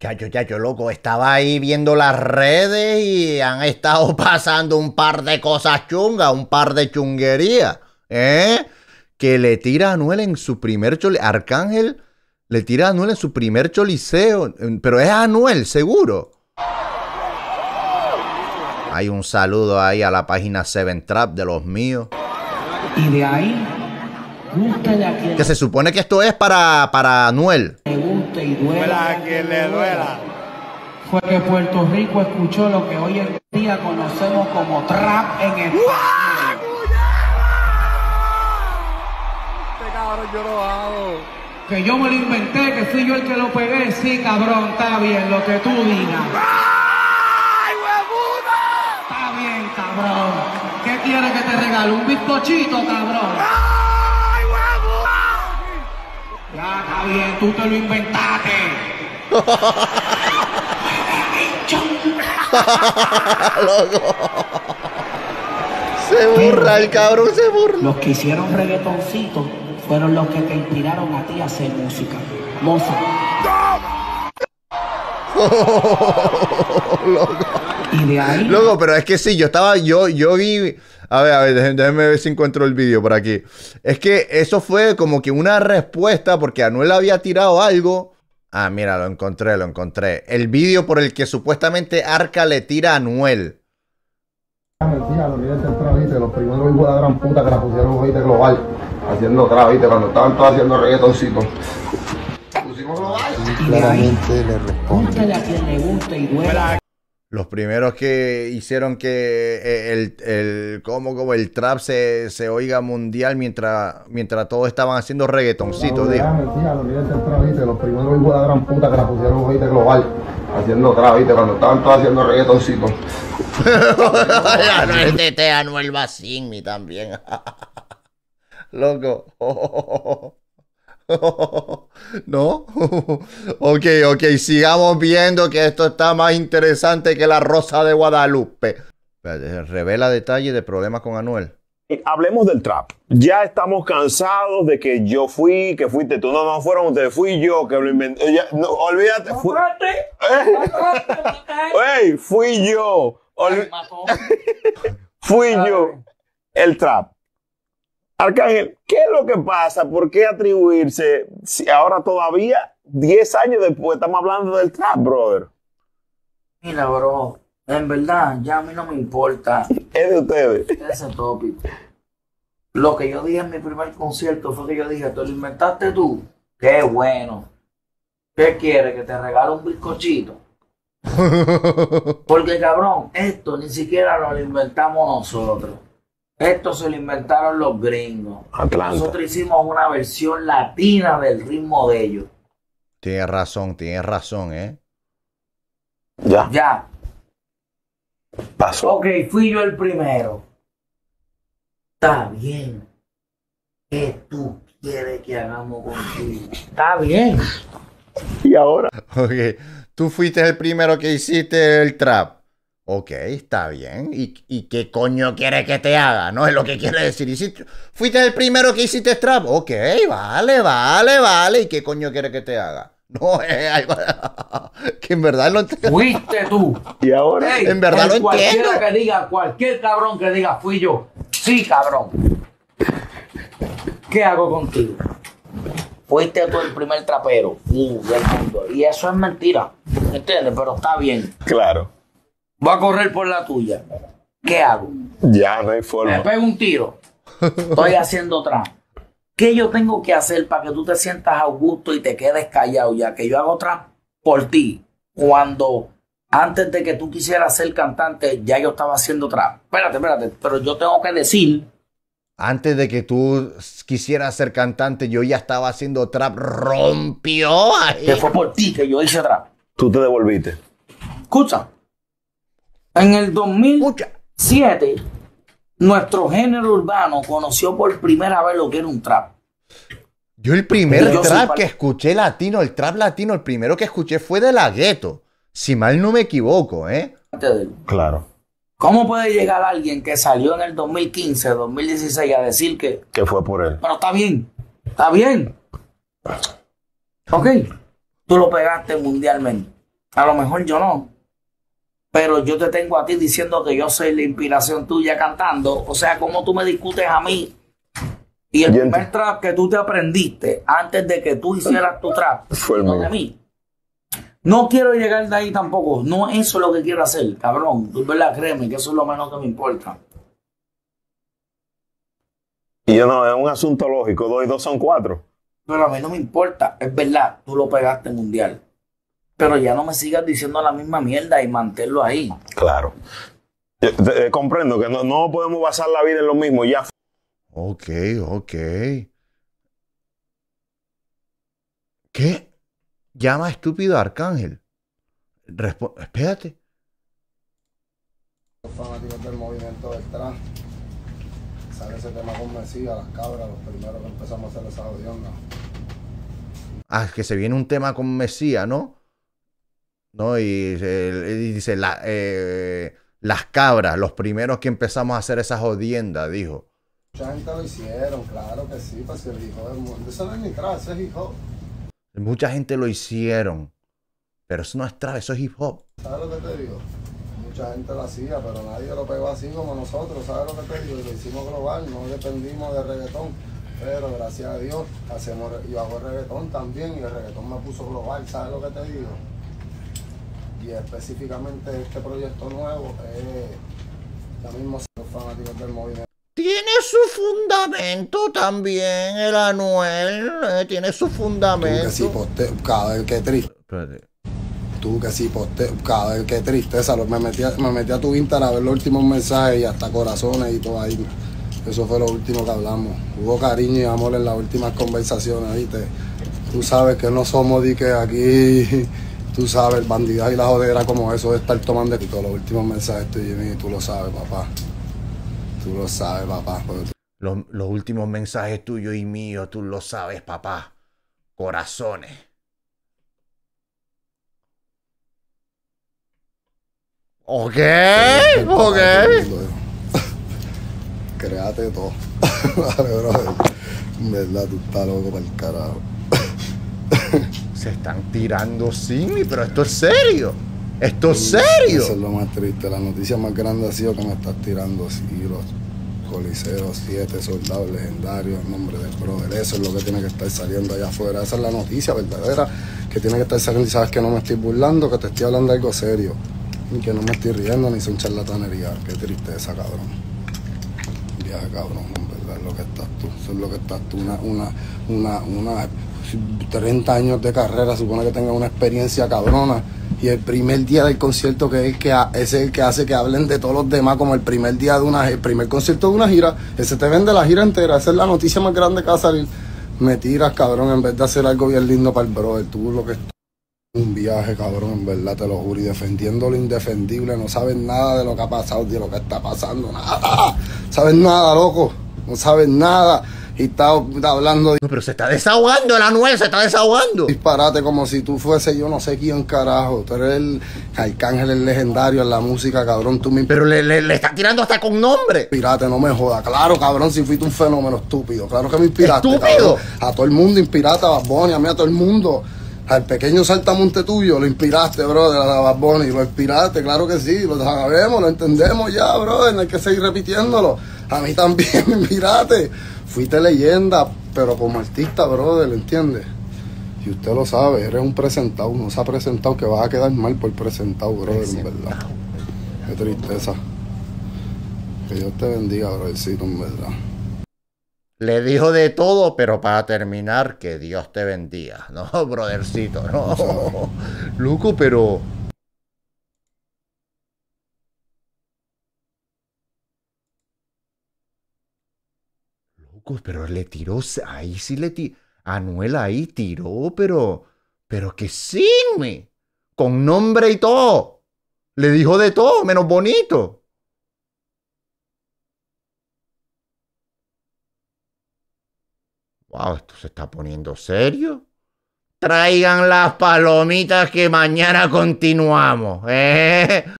Chacho, loco, estaba ahí viendo las redes y han estado pasando un par de cosas chungas, un par de chunguerías, ¿eh? Que le tira a Anuel en su primer Arcángel le tira a Anuel en su primer choliseo, pero es Anuel, seguro. Hay un saludo ahí a la página 7 Trap de los míos. Y de ahí, guste de aquel que se supone que esto es para Anuel. Le guste y duela a quien le duela. Fue que Puerto Rico escuchó lo que hoy en día conocemos como trap en español. Este cabrón yo lo hago. Que yo me lo inventé, que fui yo el que lo pegué. Sí, cabrón, está bien, lo que tú digas. ¡Ay, huevuda! Está bien, cabrón. ¿Qué quieres que te regale? ¿Un bizcochito, cabrón? ¡Ay, huevuda! Ya, está bien, tú te lo inventaste. Loco. Se burla el cabrón, se burla. Los que hicieron reggaetoncitos fueron los que te inspiraron a ti a hacer música. Moza. Loco. Y de ahí. Loco, pero es que sí, yo vi. A ver, déjenme ver si encuentro el vídeo por aquí. Es que eso fue como que una respuesta porque Anuel había tirado algo. Ah, mira, lo encontré. El vídeo por el que supuestamente Arca le tira a Anuel. Mentira, los líderes del trap, ¿viste? Los primeros hijos de la gran puta que la pusieron ¿viste? Global, haciendo trap, ¿viste? Cuando estaban todos haciendo reggaetoncitos. Pusimos global. Claramente le responde. Búsquele a quien le guste y duela. Los primeros que hicieron que el trap se oiga mundial mientras todos estaban haciendo reggaetoncitos, digo. Mentira, los líderes del trap, ¿viste? Los primeros hijos de la gran puta que la pusieron ¿viste? Global, haciendo trap, ¿viste? Cuando estaban todos haciendo reggaetoncitos. Anuel Tete, Anuel va sin mí también. Loco. ¿No? Ok, sigamos viendo que esto está más interesante que la Rosa de Guadalupe. Espérate, revela detalles de problemas con Anuel. Hablemos del trap. Ya estamos cansados de que yo fui, que fuiste tú. No fueron ustedes, fui yo que lo inventé. Ya, no, olvídate. ¡Ey! Fui yo. Fui yo. El trap. Arcángel, ¿qué es lo que pasa? ¿Por qué atribuirse? Si ahora todavía, 10 años después, estamos hablando del trap, brother. Mira, bro, en verdad, ya a mí no me importa Es de ustedes. ese tópico. Lo que yo dije en mi primer concierto fue que yo dije, ¿te lo inventaste tú? ¡Qué bueno! ¿Qué quieres? ¿Que te regale un bizcochito? Porque, cabrón, esto ni siquiera lo inventamos nosotros. Esto se lo inventaron los gringos. Atlanta. Nosotros hicimos una versión latina del ritmo de ellos. Tienes razón, ¿eh? Ya, Ya. pasó. Ok, fui yo el primero. Está bien. ¿Qué tú quieres que hagamos contigo? Está bien. Y ahora. Ok, tú fuiste el primero que hiciste el trap. Ok, está bien. ¿Y qué coño quieres que te haga? No es lo que quiere decir. Fuiste el primero que hiciste trap. Ok, vale. ¿Y qué coño quieres que te haga? No es algo que en verdad lo entiendo. Fuiste tú. Y ahora. Ey, En verdad lo entiendo. Cualquier cabrón que diga, fui yo. Sí, cabrón. ¿Qué hago contigo? Fuiste tú el primer trapero del mundo. Y eso es mentira. ¿Entiendes? Pero está bien. Claro. Voy a correr por la tuya. ¿Qué hago? Ya no hay Me forma. pego un tiro. Estoy haciendo trap. ¿Qué yo tengo que hacer para que tú te sientas a gusto y te quedes callado ya que yo hago trap por ti? Cuando antes de que tú quisieras ser cantante ya yo estaba haciendo trap. Espérate, pero yo tengo que decir. Antes de que tú quisieras ser cantante, yo ya estaba haciendo trap. Rompió ahí. Que fue por ti que yo hice trap. Tú te devolviste. Escucha. En el 2007, nuestro género urbano conoció por primera vez lo que era un trap. Yo el primer Yo trap soy que escuché latino, el trap latino, el primero que escuché fue de La Ghetto. Si mal no me equivoco, ¿eh? Claro. ¿Cómo puede llegar alguien que salió en el 2015, 2016 a decir que, Que fue por él. bueno, está bien? Ok, tú lo pegaste mundialmente. A lo mejor yo no. Pero yo te tengo a ti diciendo que yo soy la inspiración tuya cantando. O sea, ¿cómo tú me discutes a mí? Y el primer trap que tú te aprendiste antes de que tú hicieras tu trap fue el no mío. de mí. No quiero llegar de ahí tampoco. No eso es lo que quiero hacer, cabrón. Tú verdad, créeme que eso es lo menos que me importa. Y yo no, es un asunto lógico. 2 y 2 son 4. Pero a mí no me importa. Es verdad, tú lo pegaste mundial. Pero ya no me sigas diciendo la misma mierda y manténlo ahí. Claro. Comprendo que no podemos basar la vida en lo mismo. Ya. Ok. ¿Qué? Llama estúpido a Arcángel. Espérate. Los fanáticos del movimiento del trap. Sale ese tema con Mesías, las cabras, los primeros que empezamos a hacer esa audionga. Ah, que se viene un tema con Mesías, ¿no? ¿No? Y dice, las cabras, los primeros que empezamos a hacer esas jodiendas, dijo. Mucha gente lo hicieron, claro que sí, pues el hijo del mundo. Eso no es ni trap, eso es hip hop. Mucha gente lo hicieron, pero eso no es trap, eso es hip hop. ¿Sabes lo que te digo? Mucha gente lo hacía, pero nadie lo pegó así como nosotros, ¿sabes lo que te digo? Y lo hicimos global, no dependimos de reggaetón, pero gracias a Dios yo hago reggaetón también y el reggaetón me puso global, ¿sabes lo que te digo? Y específicamente este proyecto nuevo es ya mismo los fanáticos del movimiento. Tiene su fundamento también, el Anuel, tiene su fundamento. Tú que sí posteo, cada vez que triste. Espérate. Tú que sí posteo, cada vez que tristeza. Me metí a tu Instagram a ver los últimos mensajes y hasta corazones y todo ahí. Eso fue lo último que hablamos. Hubo cariño y amor en las últimas conversaciones, ¿viste? Tú sabes que no somos de que aquí, tú sabes, el bandidaje y la jodera como eso de estar tomando y todos los últimos mensajes tuyos y míos, tú lo sabes, papá. Tú lo sabes, papá. Los últimos mensajes tuyos y míos, tú lo sabes, papá. Corazones. Ok. Créate todo. Vale, brother. En verdad, tú estás loco para el carajo. Se están tirando sin mí, pero esto es serio. Esto es serio. Eso es lo más triste. La noticia más grande ha sido que me estás tirando siglos, coliseos, 7 soldados legendarios en nombre del brother. Eso es lo que tiene que estar saliendo allá afuera. Esa es la noticia verdadera que tiene que estar saliendo. Y sabes que no me estoy burlando, que te estoy hablando de algo serio. Y que no me estoy riendo ni son charlatanería. Qué tristeza, cabrón. Viaje, cabrón, en verdad es lo que estás tú. Eso es lo que estás tú. Una 30 años de carrera, supone que tenga una experiencia cabrona. Y el primer día del concierto es el que hace que hablen de todos los demás como el primer día de el primer concierto de una gira. Ese te vende la gira entera. Esa es la noticia más grande que va a salir. Me tiras, cabrón, en vez de hacer algo bien lindo para el brother. Tú lo que es un viaje, cabrón, en verdad, te lo juro. Y defendiendo lo indefendible. No sabes nada de lo que ha pasado, de lo que está pasando. Nada. Sabes nada, loco. No sabes nada. Y está hablando de... No, pero se está desahogando el Anuel, se está desahogando. Disparate como si tú fuese yo no sé quién carajo. Tú eres el Arcángel, el legendario en la música, cabrón. Tú me Pero le está tirando hasta con nombre. inspiraste, no me jodas. Claro, cabrón, si fuiste un fenómeno estúpido. Claro que me inspiraste, ¿Estúpido? cabrón. A todo el mundo inspiraste, a Bad Bunny, a mí, a todo el mundo. Al pequeño saltamonte tuyo, lo inspiraste, brother, a Bad Bunny. Lo inspiraste, claro que sí. Lo sabemos, lo entendemos ya, brother. No hay que seguir repitiéndolo. A mí también me inspiraste. Fuiste leyenda, pero como artista, brother, ¿entiendes? Y usted lo sabe, eres un presentado, no se ha presentado, que vas a quedar mal por presentado, brother, en verdad. Qué tristeza. Que Dios te bendiga, brothercito, en verdad. Le dijo de todo, pero para terminar, que Dios te bendiga. No, brothercito, no. Loco, pero... Pero le tiró, ahí sí le tiró, Anuel ahí tiró, pero que sí, con nombre y todo, le dijo de todo, menos bonito. Wow, esto se está poniendo serio. Traigan las palomitas que mañana continuamos, ¿eh?